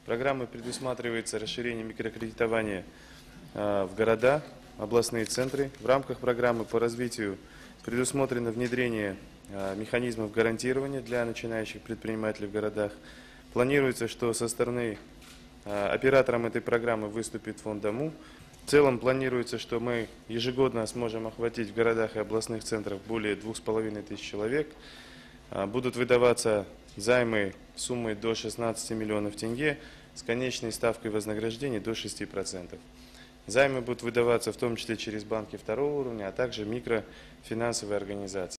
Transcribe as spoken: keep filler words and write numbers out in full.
Программой предусматривается расширение микрокредитования в города, областные центры. В рамках программы по развитию предусмотрено внедрение механизмов гарантирования для начинающих предпринимателей в городах. Планируется, что со стороны оператором этой программы выступит фонд ДОМУ. В целом планируется, что мы ежегодно сможем охватить в городах и областных центрах более двух с половиной тысяч человек. Будут выдаваться займы суммой до шестнадцати миллионов тенге с конечной ставкой вознаграждений до шести процентов. Займы будут выдаваться в том числе через банки второго уровня, а также микрофинансовые организации.